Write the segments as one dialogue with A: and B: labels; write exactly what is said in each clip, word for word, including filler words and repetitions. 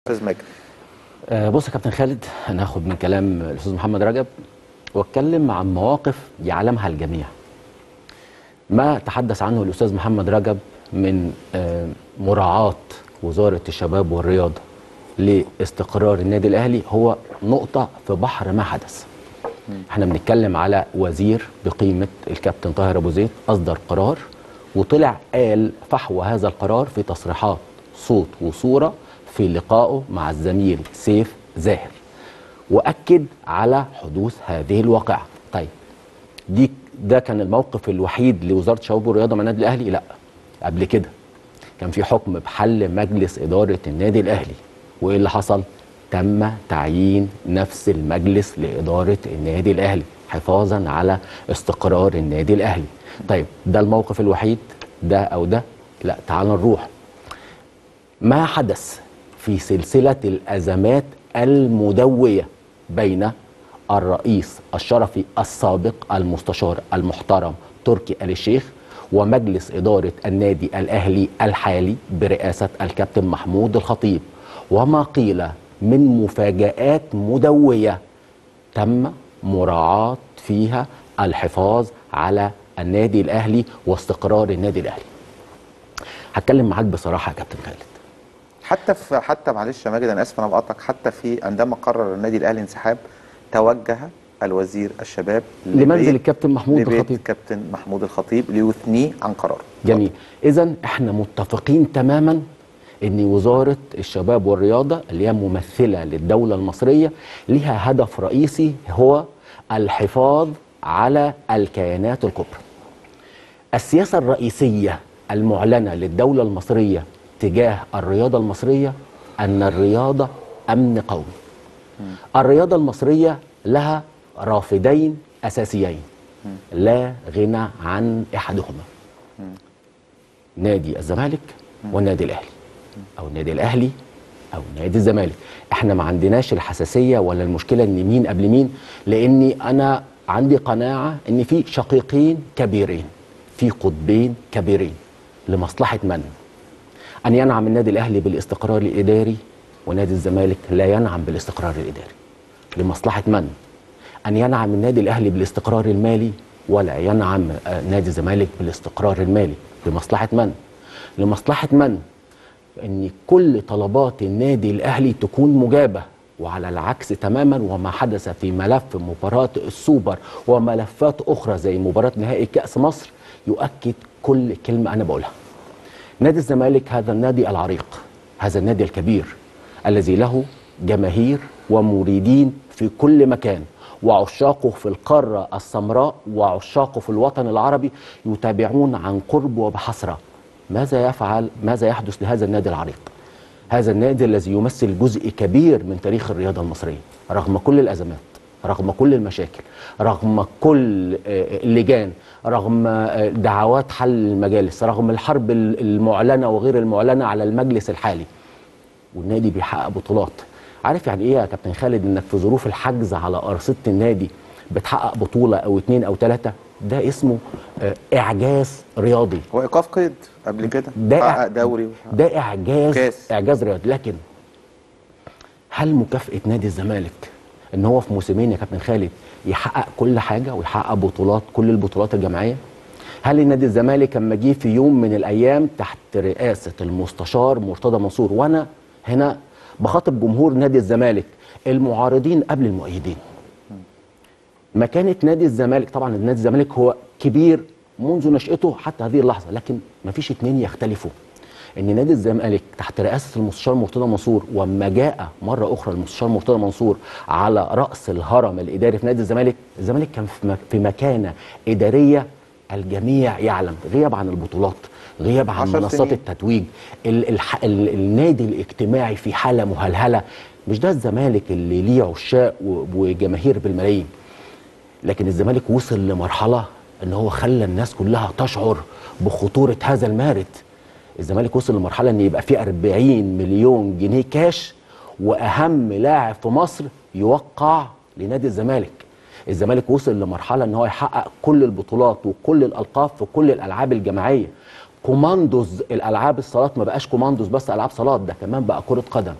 A: استاذ ماجد.
B: أه بص يا كابتن خالد، انا هاخد من كلام الاستاذ محمد رجب واتكلم عن مواقف يعلمها الجميع. ما تحدث عنه الاستاذ محمد رجب من أه مراعاة وزارة الشباب والرياضة لاستقرار النادي الاهلي هو نقطة في بحر ما حدث. احنا بنتكلم على وزير بقيمة الكابتن طاهر ابو زيد اصدر قرار وطلع قال فحوى هذا القرار في تصريحات صوت وصورة في لقائه مع الزميل سيف زاهر، واكد على حدوث هذه الواقعه. طيب دي ده كان الموقف الوحيد لوزاره الشباب والرياضه مع النادي الاهلي؟ لا، قبل كده كان في حكم بحل مجلس اداره النادي الاهلي، وايه اللي حصل؟ تم تعيين نفس المجلس لاداره النادي الاهلي حفاظا على استقرار النادي الاهلي. طيب ده الموقف الوحيد ده او ده؟ لا، تعال نروح ما حدث في سلسلة الأزمات المدوية بين الرئيس الشرفي السابق المستشار المحترم تركي آل الشيخ ومجلس إدارة النادي الأهلي الحالي برئاسة الكابتن محمود الخطيب، وما قيل من مفاجآت مدوية تم مراعاة فيها الحفاظ على النادي الأهلي واستقرار النادي الأهلي. هتكلم معاك بصراحة يا كابتن خالد،
A: حتى في حتى معلش يا ماجد، انا اسف انا بقطعك. حتى في عندما قرر النادي الاهلي انسحاب توجه الوزير الشباب
B: لمنزل الكابتن محمود
A: لبيت
B: الخطيب
A: الكابتن محمود الخطيب ليثنيه عن قراره.
B: جميل. اذا احنا متفقين تماما ان وزاره الشباب والرياضه اللي هي ممثله للدوله المصريه لها هدف رئيسي هو الحفاظ على الكيانات الكبرى. السياسه الرئيسيه المعلنه للدوله المصريه تجاه الرياضة المصرية أن الرياضة أمن قومي. الرياضة المصرية لها رافدين أساسيين لا غنى عن أحدهما، نادي الزمالك والنادي الأهلي، أو النادي الأهلي أو نادي الزمالك. احنا ما عندناش الحساسية ولا المشكلة ان مين قبل مين، لأني أنا عندي قناعة ان في شقيقين كبيرين، في قطبين كبيرين لمصلحة من؟ أن ينعم النادي الأهلي بالاستقرار الإداري ونادي الزمالك لا ينعم بالاستقرار الإداري. لمصلحة من؟ أن ينعم النادي الأهلي بالاستقرار المالي ولا ينعم نادي الزمالك بالاستقرار المالي. لمصلحة من؟ لمصلحة من؟ أن كل طلبات النادي الأهلي تكون مجابة، وعلى العكس تماما وما حدث في ملف مباراة السوبر وملفات أخرى زي مباراة نهائي كأس مصر يؤكد كل كلمة أنا بقولها. نادي الزمالك هذا النادي العريق، هذا النادي الكبير الذي له جماهير ومريدين في كل مكان، وعشاقه في القارة السمراء وعشاقه في الوطن العربي يتابعون عن قرب وبحسرة ماذا يفعل ماذا يحدث لهذا النادي العريق، هذا النادي الذي يمثل جزء كبير من تاريخ الرياضة المصرية رغم كل الأزمات، رغم كل المشاكل، رغم كل اللجان، رغم دعوات حل المجالس، رغم الحرب المعلنة وغير المعلنة على المجلس الحالي، والنادي بيحقق بطولات. عارف يعني ايه يا كابتن خالد انك في ظروف الحجز على أرصدة النادي بتحقق بطولة او اتنين او تلاتة؟ ده اسمه اعجاز رياضي.
A: هو ايقاف قيد قبل كده،
B: ده
A: حقق دوري
B: وحقق. ده اعجاز
A: كاس.
B: اعجاز رياضي. لكن هل مكافأة نادي الزمالك ان هو في موسمين يا كابتن خالد يحقق كل حاجه ويحقق بطولات كل البطولات الجماعيه؟ هل النادي الزمالك لما جه في يوم من الايام تحت رئاسه المستشار مرتضى منصور، وانا هنا بخاطب جمهور نادي الزمالك المعارضين قبل المؤيدين، مكانه نادي الزمالك طبعا نادي الزمالك هو كبير منذ نشأته حتى هذه اللحظه، لكن ما فيش اتنين يختلفوا ان نادي الزمالك تحت رئاسه المستشار مرتضى منصور، وما جاء مره اخرى المستشار مرتضى منصور على راس الهرم الاداري في نادي الزمالك، الزمالك كان في مكانه اداريه الجميع يعلم، غياب عن البطولات، غياب عن منصات التتويج، ال ال ال النادي الاجتماعي في حاله مهلهله. مش ده الزمالك اللي ليه عشاق وجماهير بالملايين، لكن الزمالك وصل لمرحله ان هو خلى الناس كلها تشعر بخطوره هذا المارد. الزمالك وصل لمرحله ان يبقى فيه أربعين مليون جنيه كاش واهم لاعب في مصر يوقع لنادي الزمالك. الزمالك وصل لمرحله ان هو يحقق كل البطولات وكل الالقاب في كل الالعاب الجماعيه. كوماندوز الالعاب الصالات ما بقاش كوماندوز بس العاب صالات، ده كمان بقى كره قدم.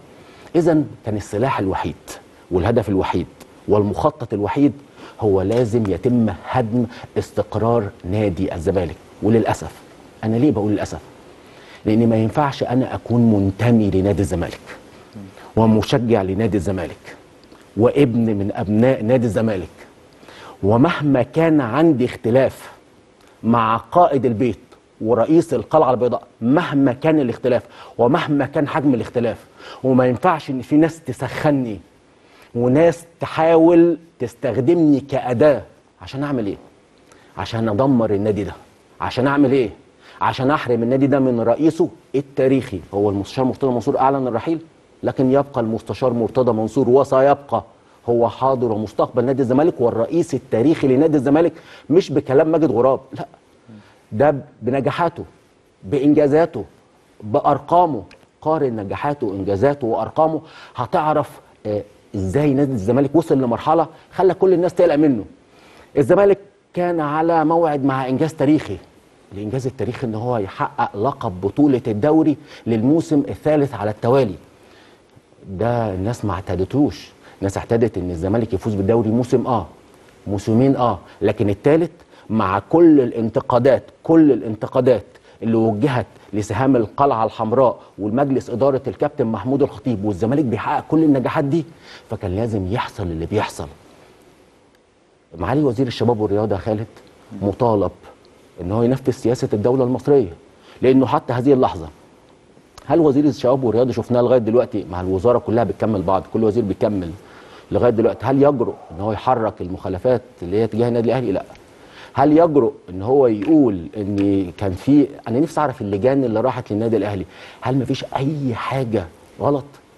B: اذا كان السلاح الوحيد والهدف الوحيد والمخطط الوحيد هو لازم يتم هدم استقرار نادي الزمالك. وللاسف، انا ليه بقول للاسف؟ لان ما ينفعش انا اكون منتمي لنادي الزمالك ومشجع لنادي الزمالك وابن من ابناء نادي الزمالك، ومهما كان عندي اختلاف مع قائد البيت ورئيس القلعه البيضاء، مهما كان الاختلاف ومهما كان حجم الاختلاف، وما ينفعش ان في ناس تسخني وناس تحاول تستخدمني كأداة عشان اعمل ايه؟ عشان ادمر النادي ده. عشان اعمل ايه؟ عشان احرم النادي ده من رئيسه التاريخي. هو المستشار مرتضى منصور اعلن الرحيل، لكن يبقى المستشار مرتضى منصور وسيبقى هو حاضر ومستقبل نادي الزمالك والرئيس التاريخي لنادي الزمالك، مش بكلام ماجد غراب، لا، ده بنجاحاته، بانجازاته، بارقامه. قارن نجاحاته وانجازاته وارقامه هتعرف آه ازاي نادي الزمالك وصل لمرحله خلى كل الناس تقلق منه. الزمالك كان على موعد مع انجاز تاريخي، الانجاز التاريخي ان هو يحقق لقب بطوله الدوري للموسم الثالث على التوالي. ده الناس ما اعتادتوش، الناس اعتادت ان الزمالك يفوز بالدوري موسم اه موسمين اه لكن الثالث مع كل الانتقادات كل الانتقادات اللي وجهت لسهام القلعه الحمراء والمجلس اداره الكابتن محمود الخطيب، والزمالك بيحقق كل النجاحات دي، فكان لازم يحصل اللي بيحصل. معالي وزير الشباب والرياضه خالد مطالب ان هو ينفذ سياسه الدوله المصريه، لانه حتى هذه اللحظه هل وزير الشباب والرياضه شفناه لغايه دلوقتي مع الوزاره كلها بتكمل بعض، كل وزير بيكمل لغايه دلوقتي، هل يجرؤ ان هو يحرك المخالفات اللي هي تجاه النادي الاهلي؟ لا. هل يجرؤ ان هو يقول ان كان في، انا نفسي اعرف اللجان اللي راحت للنادي الاهلي هل ما فيش اي حاجه غلط؟